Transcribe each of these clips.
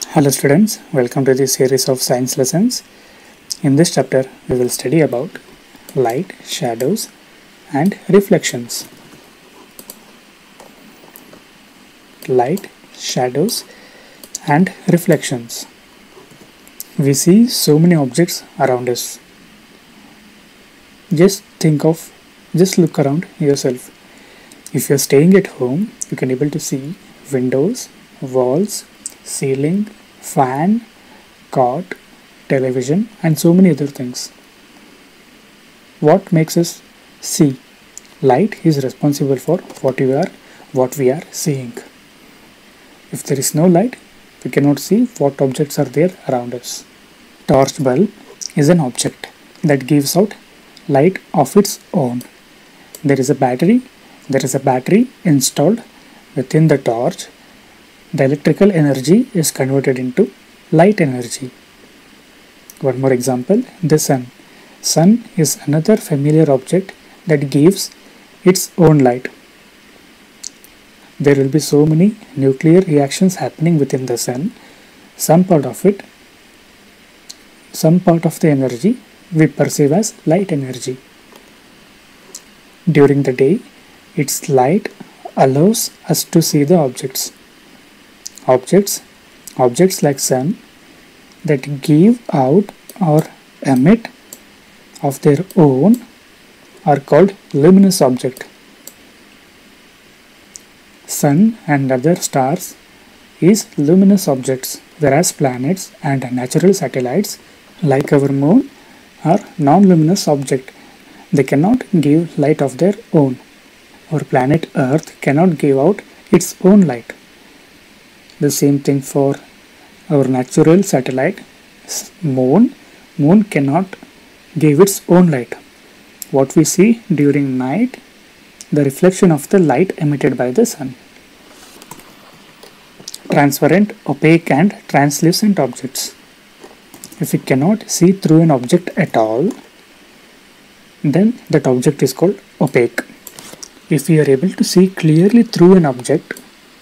Hello students, welcome to this series of science lessons. In this chapter, we will study about light, shadows and reflections. Light, shadows and reflections. We see so many objects around us. Just look around yourself. If you are staying at home, you can able to see windows, walls, ceiling, fan, cot, television and so many other things. What makes us see? Light is responsible for what we are seeing. If there is no light, we cannot see what objects are there around us. Torch bulb is an object that gives out light of its own. There is a battery installed within the torch. The electrical energy is converted into light energy. One more example, the sun. Sun is another familiar object that gives its own light. There will be so many nuclear reactions happening within the sun. Some part of the energy we perceive as light energy. During the day, its light allows us to see the objects. Objects like sun that give out or emit of their own are called luminous object. Sun and other stars is luminous objects, whereas planets and natural satellites like our moon are non-luminous objects. They cannot give light of their own. Our planet Earth cannot give out its own light. The same thing for our natural satellite moon. Moon cannot give its own light. What we see during night, the reflection of the light emitted by the sun. Transparent, opaque and translucent objects. If we cannot see through an object at all, then that object is called opaque. If we are able to see clearly through an object,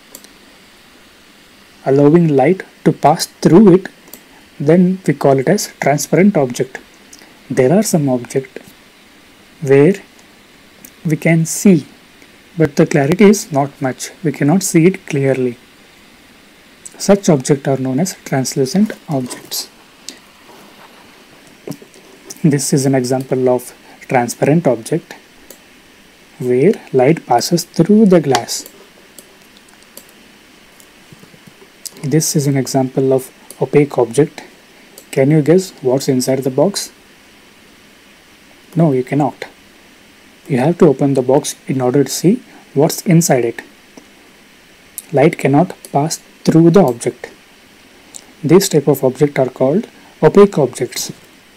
allowing light to pass through it, then we call it as transparent object. There are some objects where we can see, but the clarity is not much. We cannot see it clearly. Such objects are known as translucent objects. This is an example of transparent object where light passes through the glass. This is an example of opaque object. Can you guess what's inside the box? No, you cannot. You have to open the box in order to see what's inside it. Light cannot pass through the object. These type of objects are called opaque objects.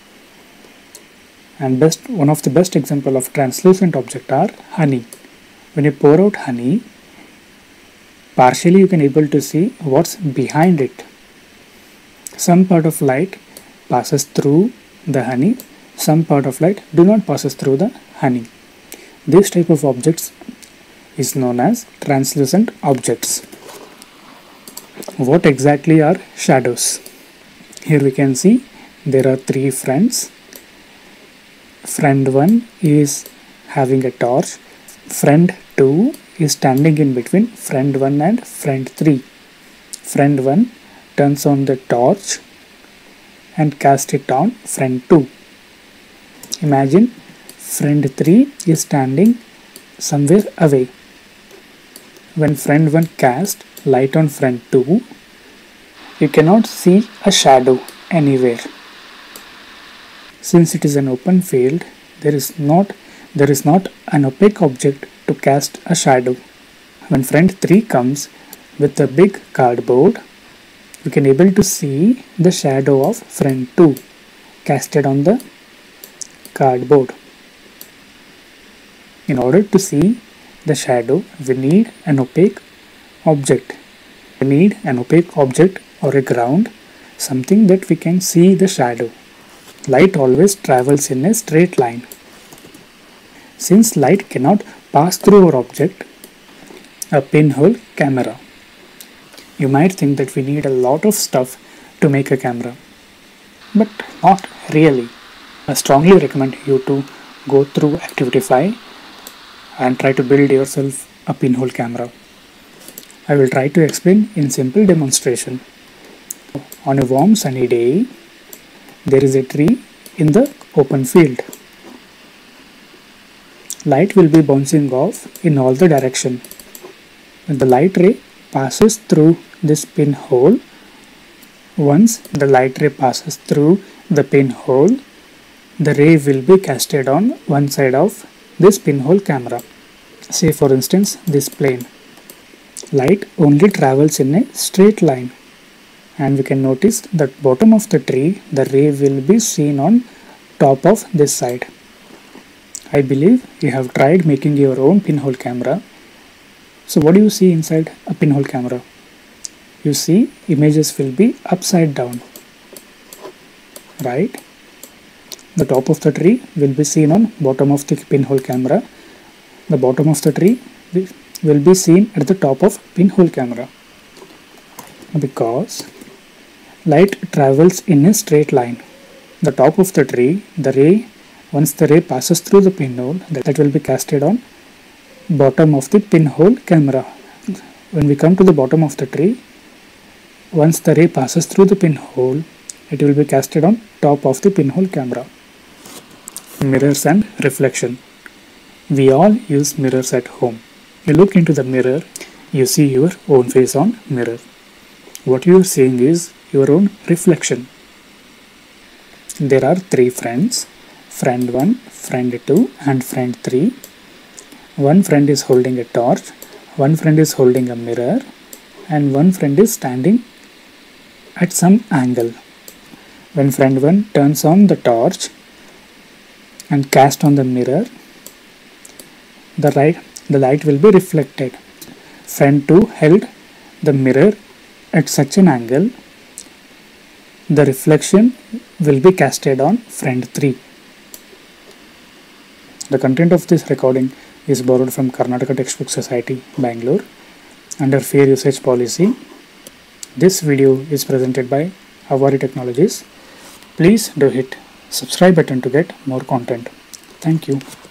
And one of the best example of translucent object are honey. When you pour out honey, partially you can able to see what's behind it. Some part of light passes through the honey, some part of light do not passes through the honey. This type of objects is known as translucent objects. What exactly are shadows? Here we can see there are three friends. Friend 1 is having a torch. Friend 2 is standing in between friend 1 and friend 3. Friend 1 turns on the torch and casts it on friend 2. Imagine friend 3 is standing somewhere away. When friend 1 casts light on friend 2, you cannot see a shadow anywhere. Since it is an open field, there is not an opaque object to cast a shadow. When friend 3 comes with a big cardboard, we can able to see the shadow of friend 2 casted on the cardboard. In order to see the shadow, we need an opaque object. We need an opaque object or a ground, something that we can see the shadow. Light always travels in a straight line. Since light cannot pass through our object, a pinhole camera. You might think that we need a lot of stuff to make a camera, but not really. I strongly recommend you to go through Activity5 and try to build yourself a pinhole camera. I will try to explain in simple demonstration. On a warm sunny day, there is a tree in the open field. Light will be bouncing off in all the direction. When the light ray passes through this pinhole, once the light ray passes through the pinhole, the ray will be casted on one side of this pinhole camera. Say for instance this plane. Light only travels in a straight line, and we can notice that bottom of the tree, the ray will be seen on top of this side. I believe you have tried making your own pinhole camera. So what do you see inside a pinhole camera? You see images will be upside down, right? The top of the tree will be seen on bottom of the pinhole camera. The bottom of the tree will be seen at the top of pinhole camera, because light travels in a straight line. The top of the tree, the ray, once the ray passes through the pinhole, that will be casted on bottom of the pinhole camera. When we come to the bottom of the tree, once the ray passes through the pinhole, it will be casted on top of the pinhole camera. Mirrors and reflection. We all use mirrors at home. You look into the mirror, you see your own face on mirror. What you are seeing is your own reflection. There are three friends, friend 1, friend 2 and friend 3. One friend is holding a torch, one friend is holding a mirror, and one friend is standing at some angle. When friend 1 turns on the torch and cast on the mirror, the light will be reflected. Friend 2 held the mirror at such an angle, the reflection will be casted on friend 3. The content of this recording is borrowed from Karnataka Textbook Society, Bangalore, under Fair Usage Policy. This video is presented by Avari Technologies. Please do hit subscribe button to get more content. Thank you.